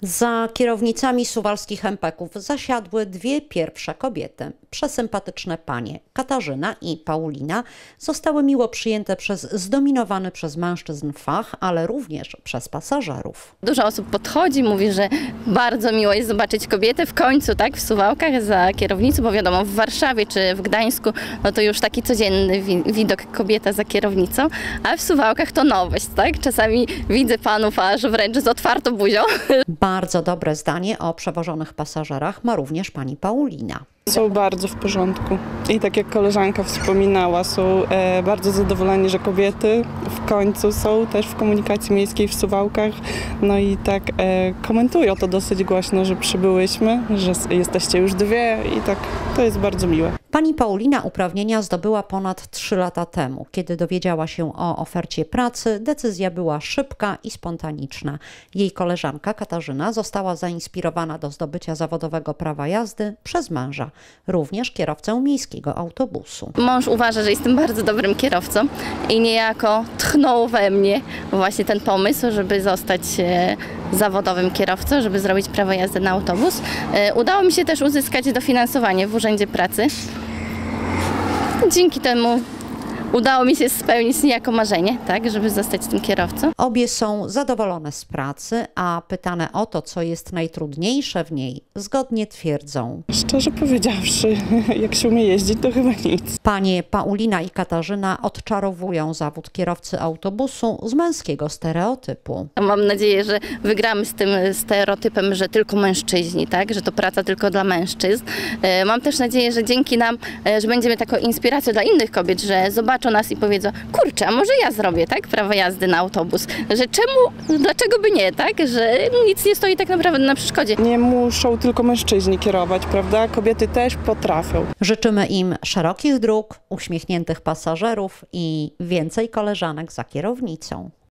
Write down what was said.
Za kierownicami suwalskich empeków zasiadły dwie pierwsze kobiety. Przesympatyczne panie Katarzyna i Paulina zostały miło przyjęte przez zdominowany przez mężczyzn fach, ale również przez pasażerów. Dużo osób podchodzi, mówi, że bardzo miło jest zobaczyć kobietę w końcu, tak, w Suwałkach za kierownicą, bo wiadomo, w Warszawie czy w Gdańsku, no to już taki codzienny widok kobieta za kierownicą, a w Suwałkach to nowość, tak? Czasami widzę panów aż wręcz z otwartą buzią. Bardzo dobre zdanie o przewożonych pasażerach ma również pani Paulina. Są bardzo w porządku i tak jak koleżanka wspominała, są bardzo zadowoleni, że kobiety w końcu są też w komunikacji miejskiej w Suwałkach. No i tak komentują to dosyć głośno, że przybyłyśmy, że jesteście już dwie i tak to jest bardzo miłe. Pani Paulina uprawnienia zdobyła ponad 3 lata temu. Kiedy dowiedziała się o ofercie pracy, decyzja była szybka i spontaniczna. Jej koleżanka Katarzyna została zainspirowana do zdobycia zawodowego prawa jazdy przez męża, również kierowcę miejskiego autobusu. Mąż uważa, że jestem bardzo dobrym kierowcą i niejako tchnął we mnie właśnie ten pomysł, żeby zostać zawodowym kierowcą, żeby zrobić prawo jazdy na autobus. Udało mi się też uzyskać dofinansowanie w Urzędzie Pracy. Dzięki temu udało mi się spełnić niejako marzenie, tak, żeby zostać tym kierowcą. Obie są zadowolone z pracy, a pytane o to, co jest najtrudniejsze w niej, zgodnie twierdzą. Szczerze powiedziawszy, jak się umie jeździć, to chyba nic. Panie Paulina i Katarzyna odczarowują zawód kierowcy autobusu z męskiego stereotypu. Mam nadzieję, że wygramy z tym stereotypem, że tylko mężczyźni, tak, że to praca tylko dla mężczyzn. Mam też nadzieję, że dzięki nam, że będziemy taką inspiracją dla innych kobiet, że zobaczą nas i powiedzą, kurczę, a może ja zrobię, tak, prawo jazdy na autobus, że dlaczego by nie, tak, że nic nie stoi tak naprawdę na przeszkodzie. Nie muszą tylko mężczyźni kierować, prawda? Kobiety też potrafią. Życzymy im szerokich dróg, uśmiechniętych pasażerów i więcej koleżanek za kierownicą.